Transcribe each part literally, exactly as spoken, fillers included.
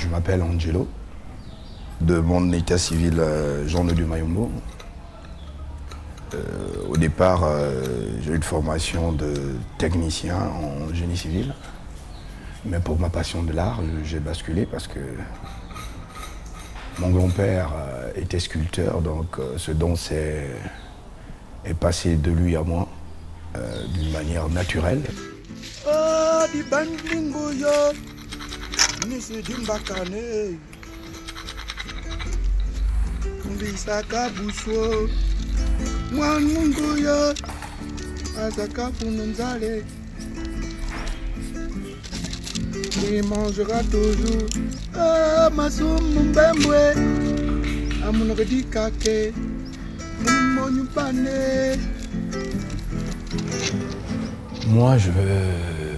je m'appelle Angelo, de mon état civil euh, Jean du Mayombo. Euh, au départ, euh, j'ai eu une formation de technicien en génie civil. Mais pour ma passion de l'art, j'ai basculé parce que mon grand-père euh, était sculpteur, donc euh, ce don est, est passé de lui à moi euh, d'une manière naturelle. Il mangera toujours ah masum mbembwe amunogedi kake mmonyu pané. Moi, je veux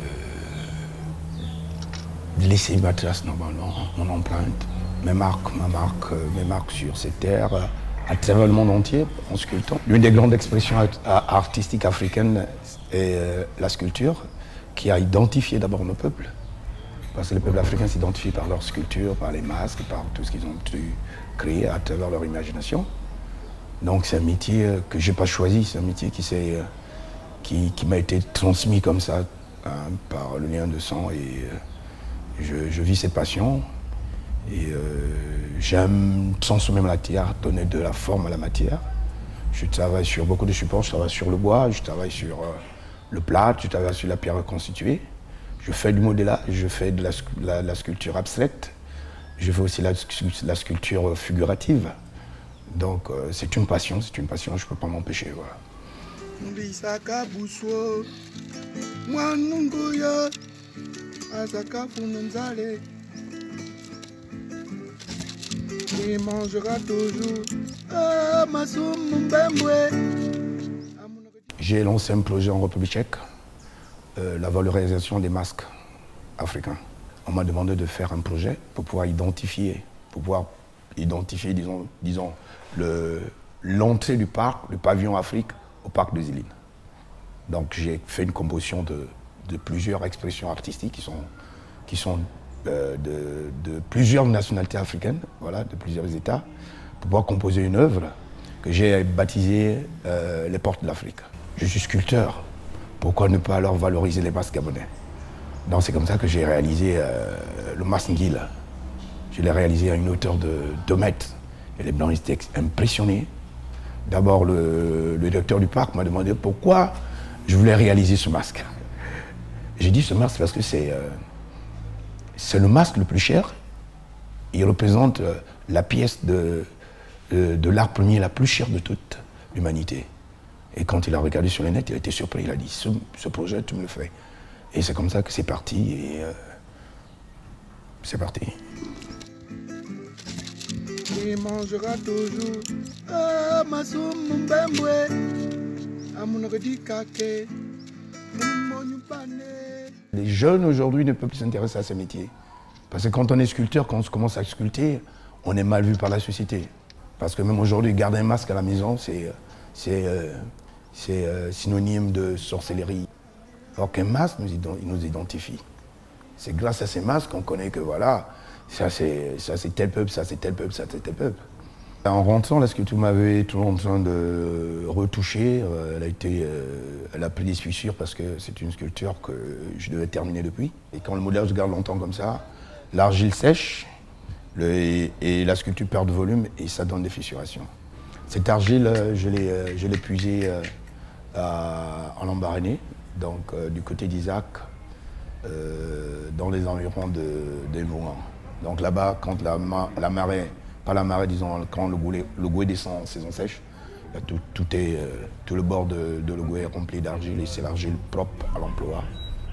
laisser ma trace normalement, mon empreinte, mes marques, ma marque, mes marques sur cette terre, à travers le monde entier, en sculptant. L'une des grandes expressions artistiques africaines est la sculpture, qui a identifié d'abord nos peuples. Parce que les peuples africains s'identifient par leur sculpture, par les masques, par tout ce qu'ils ont pu créer à travers leur imagination. Donc c'est un métier que je n'ai pas choisi, c'est un métier qui, qui, qui m'a été transmis comme ça, hein, par le lien de sang. Et euh, je, je vis cette passion. Et euh, j'aime transformer ma matière, donner de la forme à la matière. Je travaille sur beaucoup de supports, je travaille sur le bois, je travaille sur euh, le plâtre, je travaille sur la pierre reconstituée. Je fais du modélage, je fais de la, la, la sculpture abstraite, je fais aussi la, la sculpture figurative. Donc euh, c'est une passion, c'est une passion, je ne peux pas m'empêcher. Voilà. Il mangera toujours ah masum mbembwe. J'ai lancé un projet en République tchèque. Euh, la valorisation des masques africains. On m'a demandé de faire un projet pour pouvoir identifier, pour pouvoir identifier, disons, disons l'entrée du parc, le pavillon Afrique, au parc de Zéline. Donc j'ai fait une composition de, de plusieurs expressions artistiques qui sont, qui sont euh, de, de plusieurs nationalités africaines, voilà, de plusieurs États, pour pouvoir composer une œuvre que j'ai baptisée euh, Les Portes de l'Afrique. Je suis sculpteur. Pourquoi ne pas alors valoriser les masques gabonais? Donc c'est comme ça que j'ai réalisé euh, le masque Nguil. Je l'ai réalisé à une hauteur de deux mètres. Et les Blancs étaient impressionnés. D'abord, le, le directeur du parc m'a demandé pourquoi je voulais réaliser ce masque. J'ai dit ce masque parce que c'est euh, c'est le masque le plus cher. Il représente euh, la pièce de, de, de l'art premier la plus chère de toute l'humanité. Et quand il a regardé sur les net, il a été surpris. Il a dit, ce, ce projet, tu me le fais. Et c'est comme ça que c'est parti. Et euh, c'est parti. Il mangera toujours ah masum mbembwe amunogedi kake mmonyu pané. Les jeunes aujourd'hui ne peuvent plus s'intéresser à ces métiers. Parce que quand on est sculpteur, quand on commence à sculpter, on est mal vu par la société. Parce que même aujourd'hui, garder un masque à la maison, c'est c'est euh, euh, synonyme de sorcellerie. Alors qu'un masque nous, il nous identifie. C'est grâce à ces masques qu'on connaît que voilà, ça c'est tel peuple, ça c'est tel peuple, ça c'est tel peuple. En rentrant, la sculpture m'avait toujours en train de retoucher. Elle a, été, euh, elle a pris des fissures parce que c'est une sculpture que je devais terminer depuis. Et quand le modèle se garde longtemps comme ça, l'argile sèche le, et, et la sculpture perd de volume et ça donne des fissurations. Cette argile, je l'ai puisée euh, à, en Lambaréné, donc euh, du côté d'Isaac, euh, dans les environs de, de Mouan. Donc là-bas, quand la, la marée, pas la marée, disons, quand le goulet, le goulet descend en saison sèche, tout, tout, est, euh, tout le bord de, de le goulet est rempli d'argile et c'est l'argile propre à l'emploi.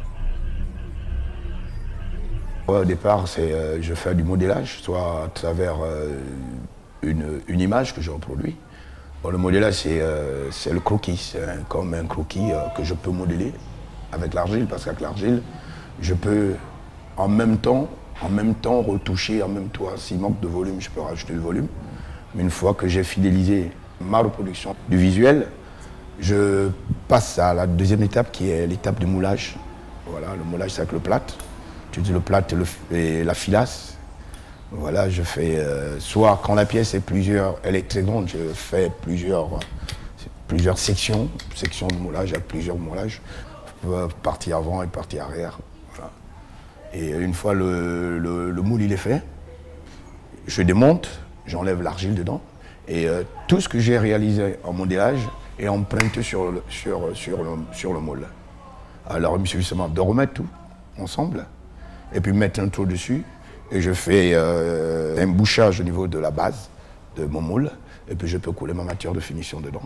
Ouais, au départ, euh, je fais du modélage, soit à travers euh, une, une image que je reproduis. Bon, le modélage, c'est euh, le croquis, c'est comme un croquis euh, que je peux modeler avec l'argile, parce qu'avec l'argile, je peux en même temps, en même temps retoucher, en même temps, s'il manque de volume, je peux rajouter le volume. Mais une fois que j'ai fidélisé ma reproduction du visuel, je passe à la deuxième étape qui est l'étape du moulage. Voilà, le moulage, c'est avec le plâtre. Tu dis le plâtre et, le, et la filasse. Voilà, je fais, euh, soit quand la pièce est plusieurs, elle est très grande, je fais plusieurs, plusieurs sections, sections de moulage, avec plusieurs moulages, partie avant et partie arrière. Voilà. Et une fois le, le, le moule il est fait, je démonte, j'enlève l'argile dedans, et euh, tout ce que j'ai réalisé en modélage est emprunté sur le, sur, sur le, sur le moule. Alors il me suffit seulement de remettre tout ensemble, et puis mettre un tour dessus, et je fais euh, un bouchage au niveau de la base de mon moule, et puis je peux couler ma matière de finition dedans.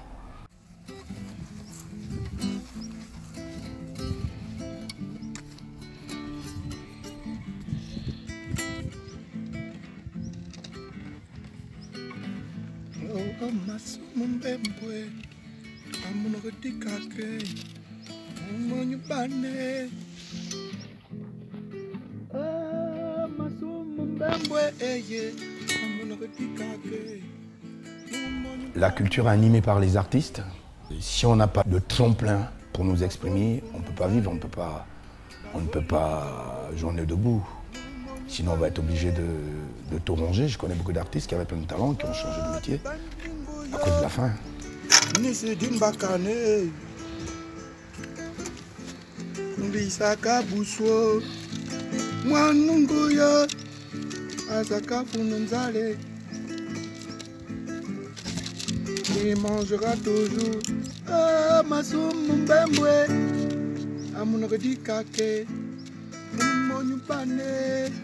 La culture est animée par les artistes. Si on n'a pas de tremplin pour nous exprimer, on ne peut pas vivre, on ne peut pas, on ne peut pas journer debout. Sinon, on va être obligé de, de tout ronger. Je connais beaucoup d'artistes qui avaient plein de talent, qui ont changé de métier à cause de la faim. Il mangera toujours. Ah, Masum Mbembwe. Amunogadi Kake. Monyupane.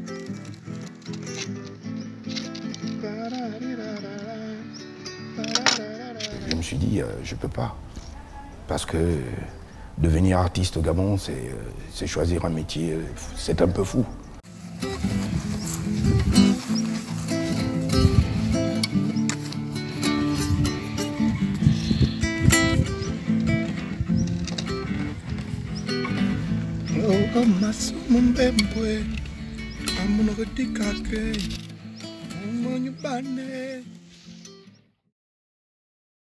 Je me suis dit, euh, je peux pas. Parce que devenir artiste au Gabon, c'est euh, choisir un métier, c'est un peu fou. Oh, Masum Mbembwe. Amunogadi Kake. Monyupane.